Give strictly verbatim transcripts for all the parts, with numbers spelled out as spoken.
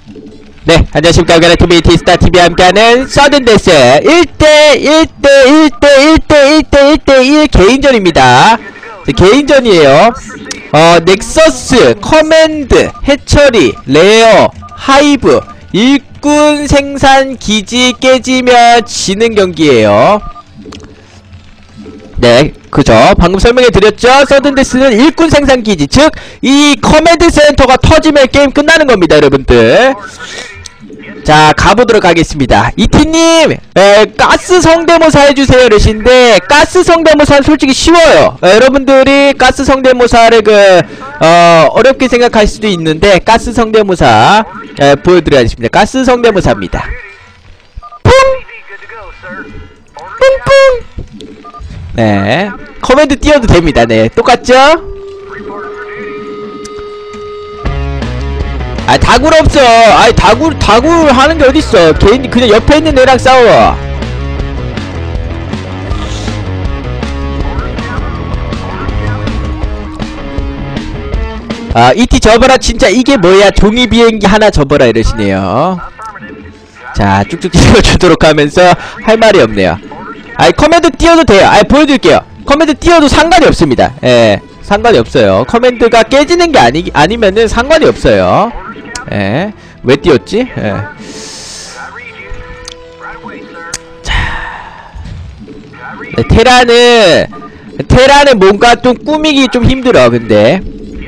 네, 안녕하십니까. 가라티비 티스타티비와 함께하는 서든데스 일 대 일 대 일 대 일 대 일 대 일 대 일 개인전입니다. 네, 개인전이에요. 어, 넥서스, 커맨드, 해처리, 레어, 하이브, 일꾼 생산 기지 깨지면 지는 경기예요. 네, 그죠. 방금 설명해 드렸죠. 서든데스는 일꾼 생산 기지, 즉 이 커맨드 센터가 터지면 게임 끝나는 겁니다, 여러분들. 자, 가보도록 하겠습니다. 이티님, 에, 가스 성대모사 해주세요 이러신데, 가스 성대모사는 솔직히 쉬워요. 에, 여러분들이 가스 성대모사를 그 어, 어렵게 생각할 수도 있는데, 가스 성대모사 에, 보여드려야겠습니다. 가스 성대모사입니다. 뿡! 뿡뿡! 네, 커맨드 띄워도 됩니다. 네, 똑같죠? 아, 다굴 없어. 아이, 다굴, 다굴 하는 게 어딨어. 개인, 그냥 옆에 있는 애랑 싸워. 아, 이티 접어라. 진짜 이게 뭐야. 종이 비행기 하나 접어라. 이러시네요. 자, 쭉쭉 찍어주도록 하면서 할 말이 없네요. 아이, 커맨드 띄워도 돼요. 아이, 보여드릴게요. 커맨드 띄워도 상관이 없습니다. 예, 상관이 없어요. 커맨드가 깨지는 게 아니, 아니면은 상관이 없어요. 예, 왜 띄웠지? 예. 자, 네, 테라는 테라는 뭔가 좀 꾸미기 좀 힘들어. 근데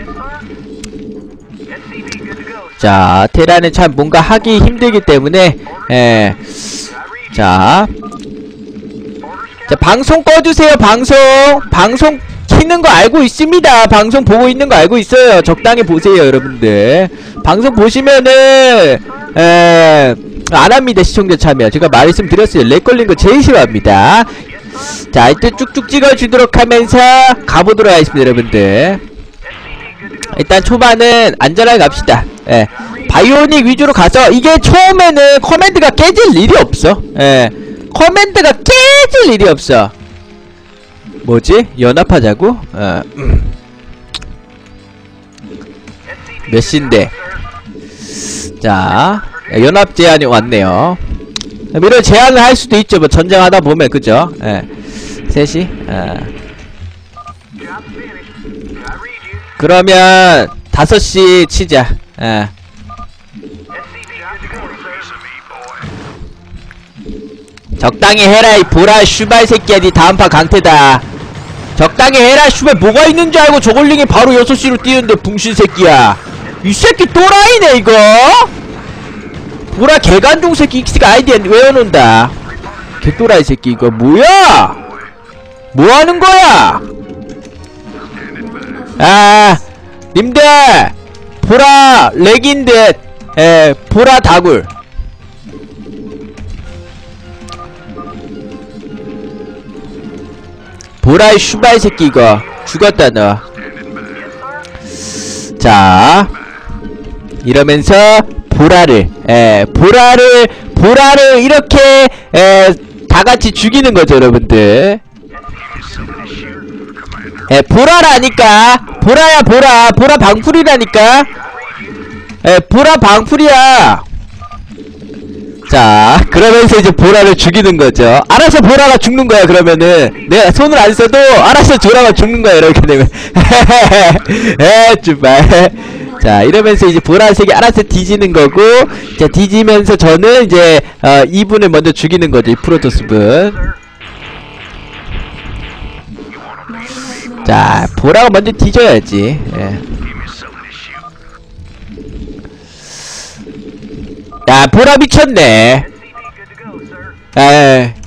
자, 테라는 참 뭔가 하기 힘들기 때문에 예. 자, 자, 방송 꺼주세요. 방송 방송 키는 거 알고 있습니다. 방송 보고 있는 거 알고 있어요. 적당히 보세요, 여러분들. 방송 보시면은 에, 안합니다. 시청자 참여. 제가 말씀드렸어요. 렉 걸린 거 제일 싫어합니다. 자, 일단 쭉쭉 찍어주도록 하면서 가보도록 하겠습니다, 여러분들. 일단 초반은 안전하게 갑시다. 예, 바이오닉 위주로 가서, 이게 처음에는 커맨드가 깨질 일이 없어. 예, 커맨드가 깨질 일이 없어. 뭐지? 연합하자고? 어, 음. 몇 시인데? 자, 연합 제한이 왔네요. 이런 제한을 할 수도 있죠. 뭐 전쟁하다 보면, 그죠? 예. 셋이? 어. 그러면 다섯 시 치자. 예. 적당히 해라, 이 보라 슈발 새끼야. 니 다음파 강태다. 적당히 해라. 슈발 뭐가 있는 줄 알고 저걸링이 바로 여섯 시로 뛰는데, 붕신 새끼야. 이 새끼 또라이네 이거. 보라 개간종 새끼. 익스가 아이디어 외워놓는다. 개또라이 새끼 이거 뭐야? 뭐하는 거야? 아, 님들 보라 렉인데, 에, 보라 다굴. 보라이 슈발 새끼 이거 죽었다 너. 자, 이러면서 보라를 에 보라를 보라를 이렇게 에 다같이 죽이는 거죠, 여러분들. 에 보라라니까. 보라야 보라. 보라 방풀이라니까. 에 보라 방풀이야. 자, 그러면서 이제 보라를 죽이는 거죠. 알아서 보라가 죽는 거야. 그러면은 내가 손을 안 써도 알아서 보라가 죽는 거야, 이렇게 되면. 에, 주발. 자, 이러면서 이제 보라색이 알아서 뒤지는 거고, 자, 뒤지면서 저는 이제 어, 이분을 먼저 죽이는 거죠, 이 프로토스 분. 자, 보라가 먼저 뒤져야지. 예. 야, 보라 미쳤네. 에이.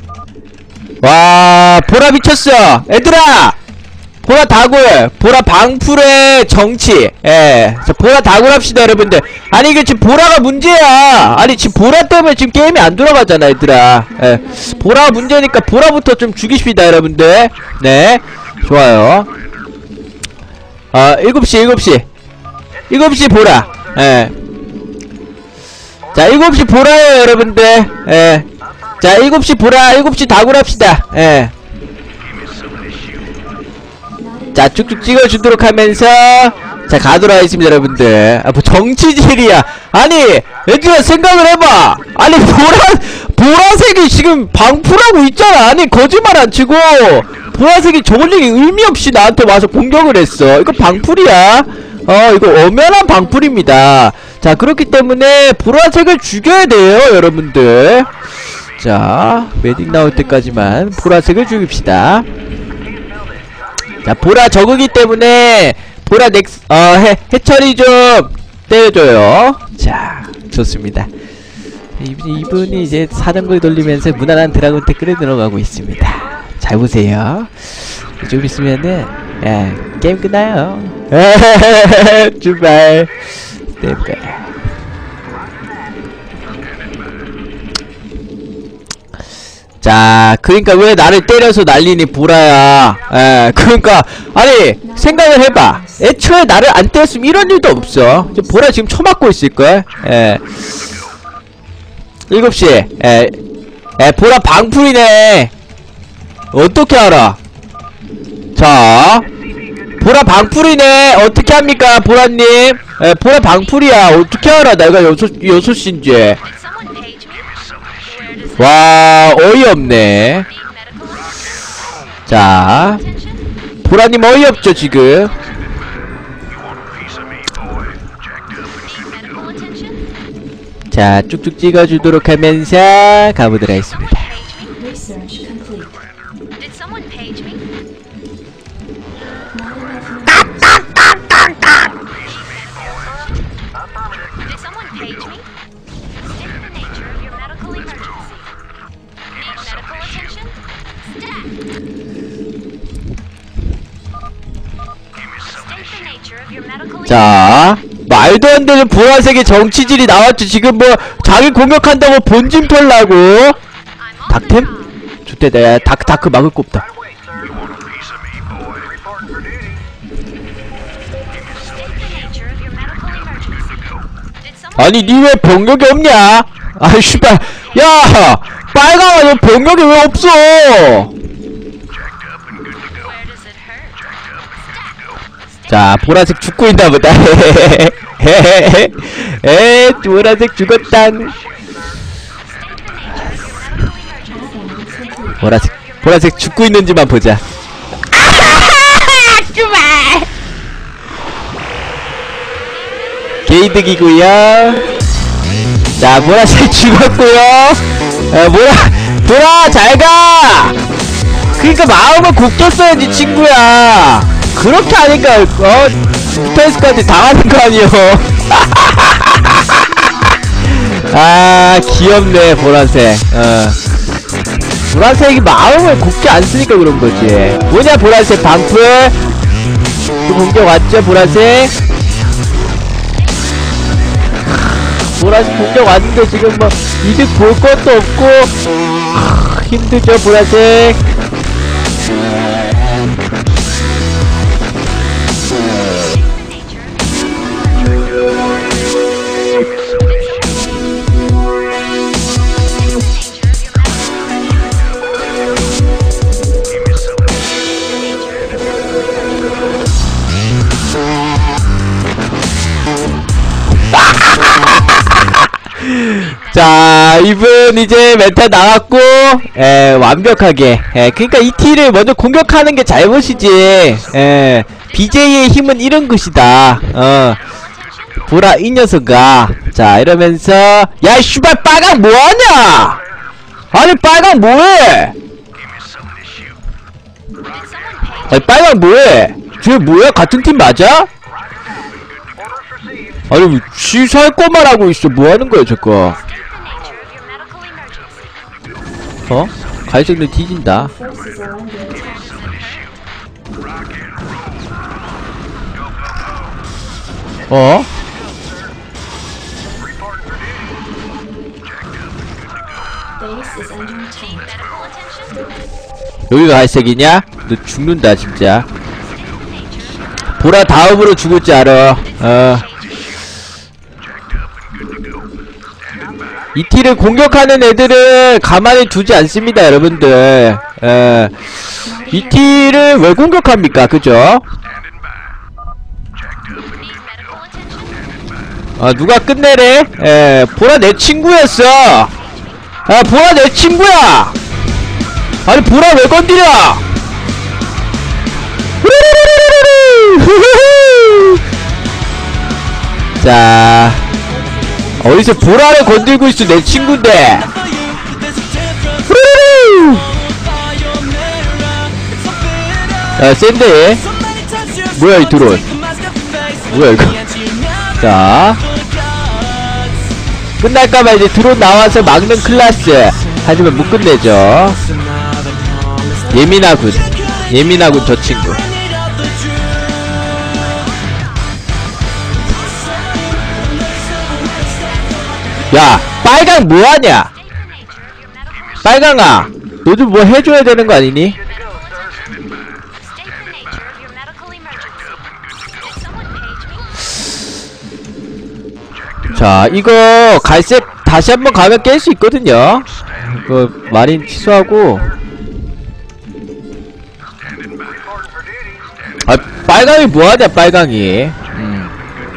와, 보라 미쳤어. 얘들아, 보라 다굴, 보라 방풀의 정치. 예, 자, 보라 다굴 합시다, 여러분들. 아니, 이게 지금 보라가 문제야. 아니, 지금 보라 때문에 지금 게임이 안 돌아가잖아, 얘들아. 예, 보라가 문제니까 보라부터 좀 죽이십시다, 여러분들. 네, 좋아요. 어, 일곱 시, 일곱 시. 일곱 시 보라. 예. 자, 일곱 시 보라예요, 여러분들. 예. 자, 일곱 시 보라, 일곱 시 다굴 합시다. 예. 자, 쭉쭉 찍어주도록 하면서 자, 가도록 하겠습니다, 여러분들. 아, 뭐 정치질이야. 아니, 얘들아, 생각을 해봐. 아니, 보라, 보라색이 지금 방풀하고 있잖아. 아니, 거짓말 안 치고, 보라색이 저걸링이 의미 없이 나한테 와서 공격을 했어. 이거 방풀이야. 어, 이거 엄연한 방풀입니다. 자, 그렇기 때문에 보라색을 죽여야 돼요, 여러분들. 자, 메딕 나올 때까지만 보라색을 죽입시다. 자, 보라 적으기 때문에 보라 넥스, 어, 해, 해처리 좀 때려줘요. 자, 좋습니다. 이분, 이분이 이제 사정거리 돌리면서 무난한 드라군 태클에 들어가고 있습니다. 잘 보세요. 좀 있으면은, 예, 게임 끝나요. 출발. 네. 자, 그러니까 왜 나를 때려서 난리니, 보라야. 에, 그러니까 아니 생각을 해봐. 애초에 나를 안 때렸으면 이런 일도 없어. 보라 지금 쳐맞고 있을걸. 에, 일곱 시. 에, 에, 보라 방풀이네. 어떻게 알아? 자, 보라 방풀이네. 어떻게 합니까, 보라님? 에, 보라 방풀이야. 어떻게 알아? 내가 여섯, 여섯 시인지. 와, 어이없네. 자, 보라님 어이없죠, 지금. 자, 쭉쭉 찍어주도록 하면서 가보도록 하겠습니다. 자, 말도 안 되는 보라색의 정치질이 나왔죠. 지금 뭐 자기 공격한다고 본진 털라고. 닥템? 좋대. 내가 다크 다크 막을 거 없다. 아니, 니 왜 병력이 없냐? 아이 씨발, 야, 빨강아, 너 병력이 왜 없어? 자, 보라색 죽고 있나 보다. 에, 보라색 죽었당. 보라색, 보라색 죽고 있는지만 보자. 아, 그만. 게이득이구요. 자, 보라색 죽었고요. 어, 보라, 보라 잘가. 그니까 마음을 곱게 써야지, 친구야. 그렇게 하니까 어 스페이스까지 당하는 거 아니요. 아, 귀엽네, 보라색. 어, 보라색이 마음을 곱게 안 쓰니까 그런 거지. 뭐냐, 보라색 방풀. 또 공격 왔죠, 보라색. 보라색 공격 왔는데 지금 뭐 이득 볼 것도 없고 아, 힘들죠, 보라색. 자, 이분 이제 메타 나왔고, 에, 완벽하게. 에, 그니까 이 티를 먼저 공격하는 게 잘못이지. 에, 비제이의 힘은 이런 것이다. 어, 보라, 이 녀석아. 자, 이러면서, 야, 씨발, 빨강 뭐하냐? 아니, 빨강 뭐해? 아니, 빨강 뭐해? 쟤 뭐야? 같은 팀 맞아? 아니, 뭐, 취소할 것만 하고 있어. 뭐 하는 거야, 저거? 어? 갈색도 뒤진다. 어? 여기가 갈색이냐? 너 죽는다, 진짜. 보라 다음으로 죽을 줄 알아. 어. 이 티를 공격하는 애들을 가만히 두지 않습니다, 여러분들. 에, 이 티를 왜 공격합니까? 그죠? 아 누가 끝내래? 에 보라 내 친구였어. 아 보라 내 친구야. 아니 보라 왜 건드려? 자 어디서 보라를 건들고 있어. 내 친구인데. 야 센데. 뭐야 이 드론. 뭐야 이거. 자 끝날까봐 이제 드론 나와서 막는 클라스. 하지만 못 끝내죠. 예민하군. 예민하군 저 친구. 야 빨강 뭐하냐. 빨강아 너 좀 뭐 해줘야 되는 거 아니니? 자 이거 갈색 다시 한번 가면 깰 수 있거든요. 이거 마린 취소하고. 아 빨강이 뭐하냐 빨강이. 음.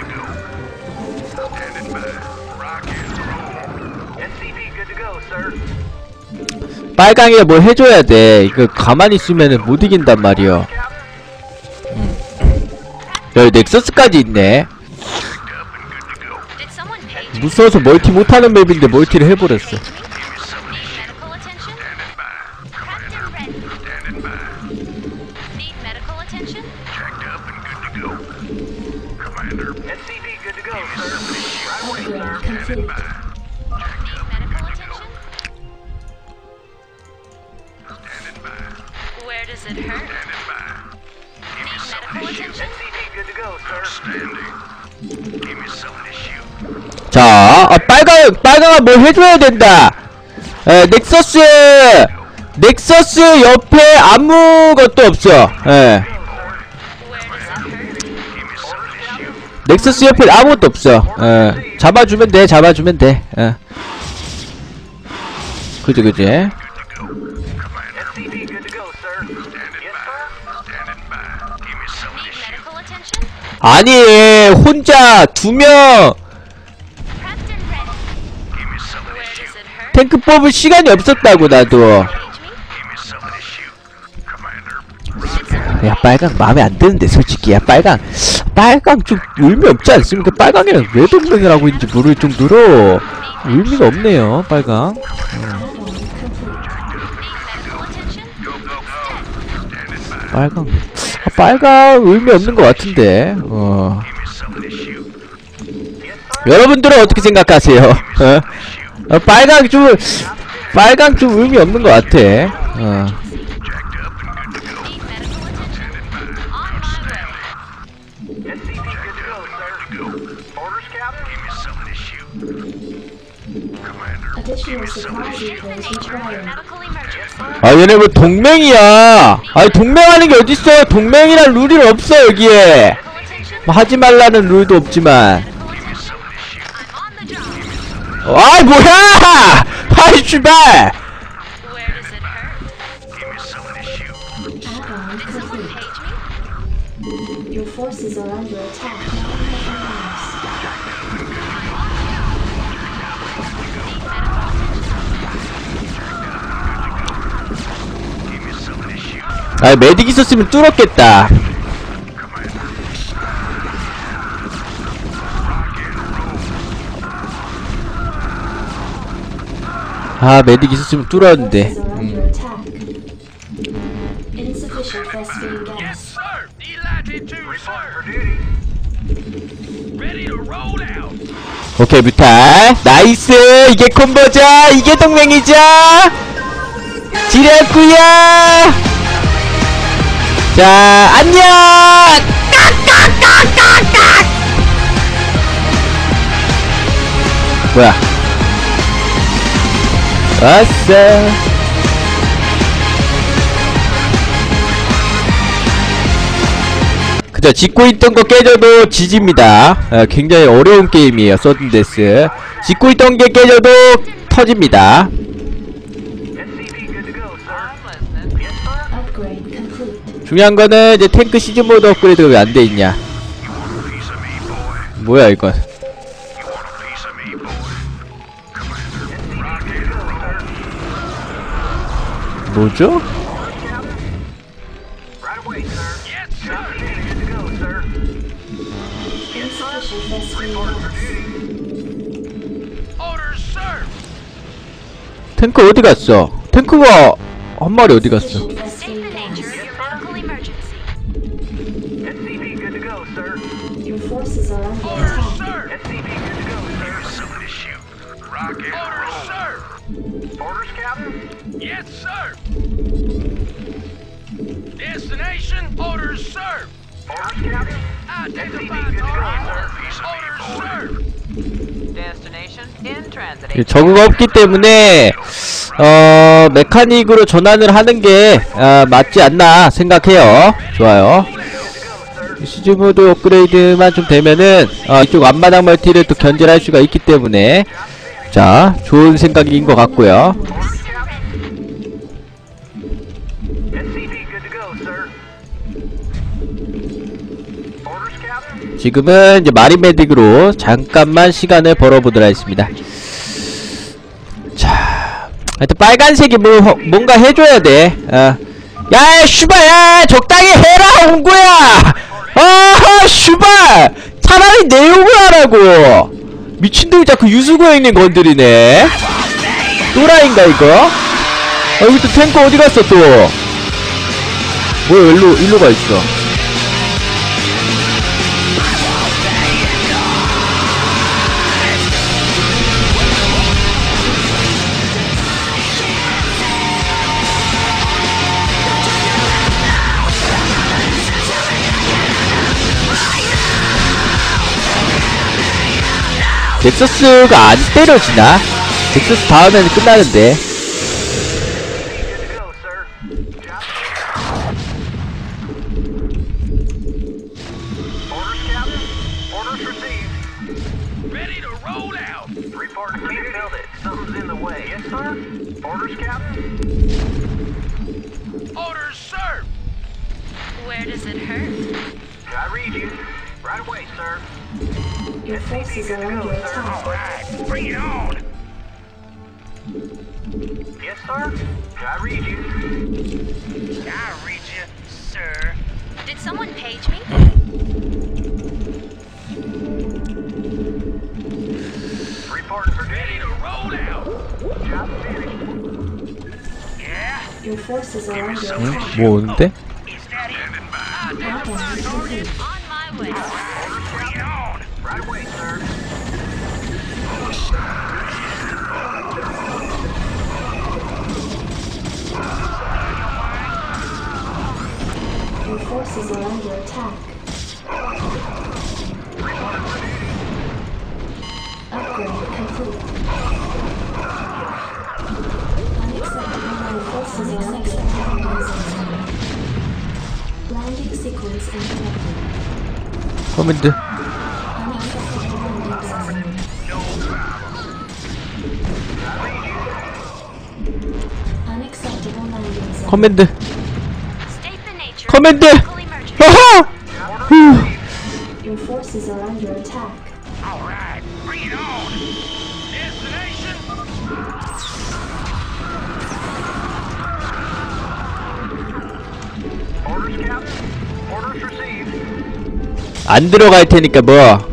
빨강이가 뭘 해줘야 돼. 이거 가만히 있으면은 못 이긴단 말이여. 음. 여기 넥서스까지 있네. 무서워서 멀티 못하는 맵인데 멀티를 해버렸어. 자, 아, 빨강, 빨강아 뭘 해줘야 된다. 에, 넥서스, 넥서스 옆에 아무것도 없어. 에. 넥서스 옆에 아무것도 없어. 에. 잡아주면 돼, 잡아주면 돼. 에. 그지, 그지. 아니, 혼자 두 명, 탱크 뽑을 시간이 없었다고 나도. 야 빨강 마음에 안 드는데 솔직히. 야 빨강 빨강 좀 의미 없지 않습니까? 빨강이랑 왜 동맹을 하고 있는지 모를 정도로 의미가 없네요 빨강. 어. 빨강 아, 빨강 의미 없는 것 같은데. 어. 여러분들은 어떻게 생각하세요? 어? 어, 빨강 좀 빨강 좀 의미 없는 것 같아. 어. 아 얘네 뭐 동맹이야. 아니 동맹하는 게 어딨어. 동맹이란 룰이 없어 여기에. 뭐 하지 말라는 룰도 없지만. 아이 뭐야! 아이 씨발! 아 메딕 있었으면 뚫었겠다. 아 메딕 있었으면 뚫었는데. 음. 오케이 뮤탈 나이스. 이게 콤보죠. 이게 동맹이죠. 지렸구요. 자 안녕. 깍깍깍깍깍. 뭐야 왔어. 그저 짓고 있던 거 깨져도 지집니다. 어, 굉장히 어려운 게임이에요 서든데스. 짓고 있던 게 깨져도 터집니다. 중요한 거는 이제 탱크 시즌 모드 업그레이드가 왜 안 돼 있냐. 뭐야 이건. 뭐죠? 탱크 어디 갔어? 탱크가 한 마리 어디 갔어? Yes, sir. Destination orders, sir. Orders, Captain. Identify target. Orders, sir. Destination in transit. 저그가 없기 때문에 어 메카닉으로 전환을 하는 게 어, 맞지 않나 생각해요. 좋아요. 시즈모드 업그레이드만 좀 되면은 어, 이쪽 앞마당 멀티를 또 견제할 수가 있기 때문에 자 좋은 생각인 것 같고요. 지금은 이제 마린메딕으로 잠깐만 시간을 벌어보도록 하겠습니다. 자, 하여튼 빨간색이 뭐, 뭔가 해줘야 돼. 어. 야, 슈발, 야, 적당히 해라, 온거야! 아, 슈발! 차라리 내용을 하라고! 미친놈이 자꾸 유수고행님 건드리네. 또라이인가, 이거? 아, 여기 또 탱크 어디 갔어, 또? 뭐야, 일로, 일로 가 있어. 넥서스가 안 때려지나? 넥서스 다음에는 끝나는데. Where does it hurt? I read you. Right away, sir. Your forces are under attack. Alright, bring it on! Yes, sir? I read you. I read you, sir. Did someone page me? Reporting for ready to roll out. Job finished. Yeah? Your forces are under 응? attack. 뭐 오는데? Is that it? Identify target. On my way. Bring it on! Right away, sir. Your forces are under attack. Upgrade complete. Unacceptable. Your forces are under attack. Landing sequence interrupted. 커맨드. Unacceptable landing zone. Unacceptable landing zone. 커맨드. State the nature 커맨드! of medical emergency. 하하! 후. Your forces are under attack. Alright, bring it on! Destination! Orders, Captain. Orders received. 안 들어갈 테니까 뭐 Yeah?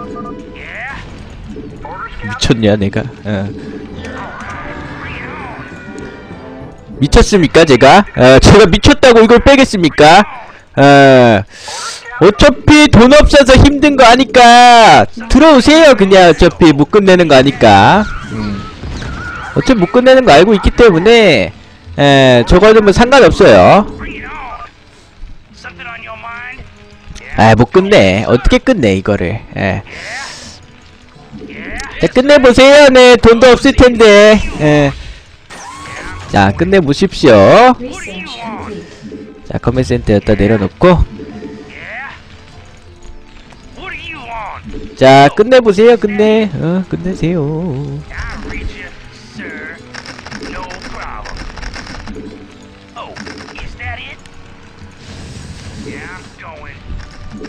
Orders, Captain. 미쳤냐 내가? 어. Bring it on! 미쳤습니까 제가? 어, 제가 미쳤다고 이걸 빼겠습니까? 어, 어차피 돈 없어서 힘든 거 아니까 들어오세요. 그냥 어차피 못 끝내는 거 아니까. 음. 어차피 못 끝내는 거 알고 있기 때문에 에, 저거는 뭐 상관없어요. Bring it on! Something on your mind? 아, 못 끝내. 어떻게 끝내 이거를? 에. 자, 끝내보세요. 네, 돈도 없을 텐데. 에. 자, 끝내보십시오. Research complete. 자, 커맨 센터 여기다 내려놓고 Yeah? What do you want? 자, 끝내보세요. 끝내. 어, 끝내세요. I read you, sir. No problem. Oh, is that it? Yeah, I'm going.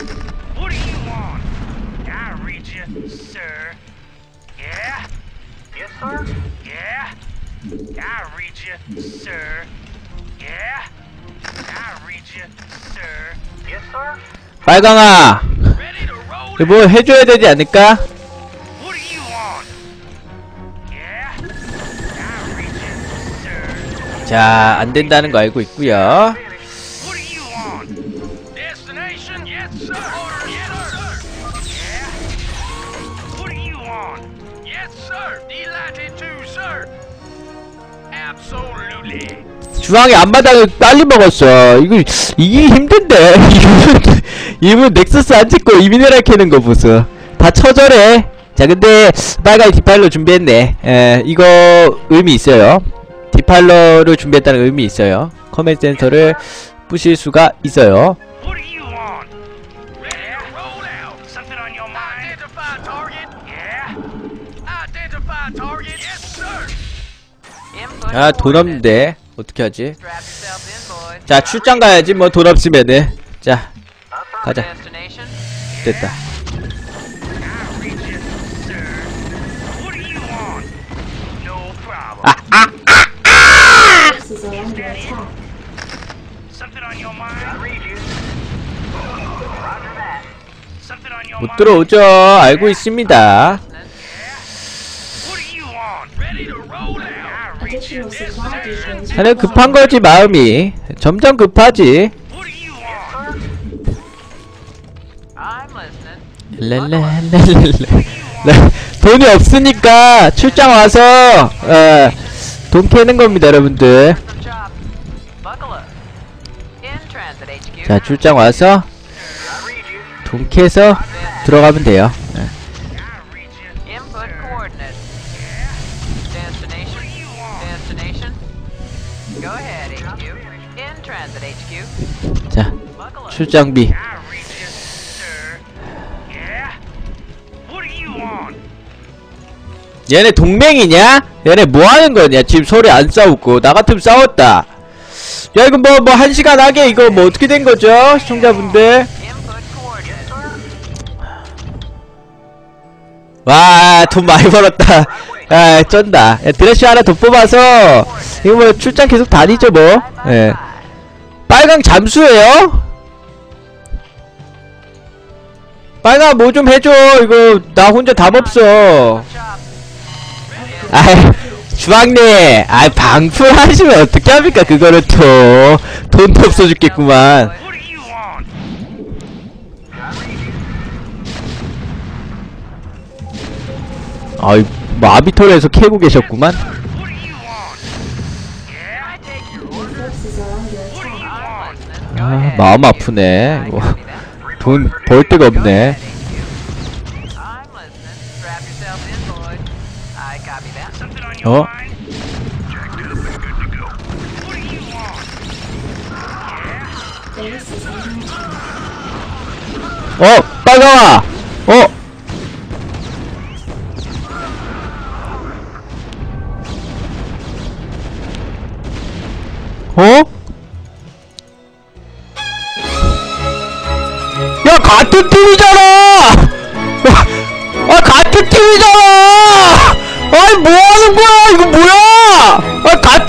What do you want? I read you, sir. Yeah? Yes, sir. Yeah. I read you, sir. Yeah. I read you, sir. Yes, sir. 빨강아, Ready to roll. 이거 뭐 해줘야 되지 않을까? What do you want? Yeah. I read you, sir. 자, 안 된다는 거 알고 있고요. What do you want? Destination? Yes, sir. Order, yes, sir. Yeah. What do you want? Yes, sir. Delighted to, sir. Absolutely. 주황이 앞마당을 빨리 먹었어. 이거 이게 힘든데. 이분 이분 넥서스 안 찍고 이 미네랄 캐는 거 보소. 다 처절해. 자, 근데 빨간이 디팔로 준비했네. 에, 이거 의미 있어요. 디팔러를 준비했다는 의미 있어요. 커맨드 센터를 부실 수가 있어요. What do you want? Ready to roll out. Something on your mind? Identify target. Yeah. Identify target. Yes, sir. 아, 돈 없는데 어떻게 하지? 자, 출장 가야지 뭐 돈 없으면은. 자, 가자. 됐다. I read you, sir. What do you want? No problem. Forces are under attack. Something on your mind? I read you. Roger that. Something on your 못 mind? 들어오죠. 알고 있습니다. What do you want? Ready to roll out. I read you, Additional yes, supply sir. depots. 자네 급한 거지 마음이. 점점 급하지. What do you want? I'm listening. 랄랄랄랄랄. 돈이 없으니까 출장 와서 어, 돈 캐는 겁니다, 여러분들. 자, 출장 와서 돈 캐서 들어가면 돼요. 네. Input coordinates. Destination. Destination. Go ahead, H Q. In transit, H Q. 자, Buckle up. 출장비. I read you, sir. Yeah? What do you want? 얘네 동맹이냐? 얘네 뭐 하는 거냐? 지금 서로 안 싸우고 나 같으면 싸웠다. 야, 이거 뭐 뭐 한 시간 하게 이거 뭐 어떻게 된 거죠, 시청자분들? Input coordinates. 와, 돈 많이 벌었다. 아, 쩐다. 야, 드레쉬 하나 더 뽑아서 이거 뭐 출장 계속 다니죠 뭐. 예. 빨강 잠수예요? 빨강 뭐 좀 해줘. 이거 나 혼자 답 없어. 아이, 주황님, 아이 방풀 하시면 어떻게 합니까? 그거를 또 돈도 없어 죽겠구만. What do you want? 아이, 뭐 아비토르에서 캐고 계셨구만. What do you want? Yeah? I take your Your order. forces are under What do you attack. want? 아, 마음 아프네. 이거 돈 벌 데가 없네. I'm listening. Strap yourself in, boys. I copy that. Something on your 어? mind? Jacked up and good to go. What do you want? Yeah? Base is under attack. 어, 빨강아. 어. 어? 야, 같은 팀이잖아! 아, 같은 팀이잖아! 아이, 뭐 하는 거야? 이거 뭐야? 아, 같은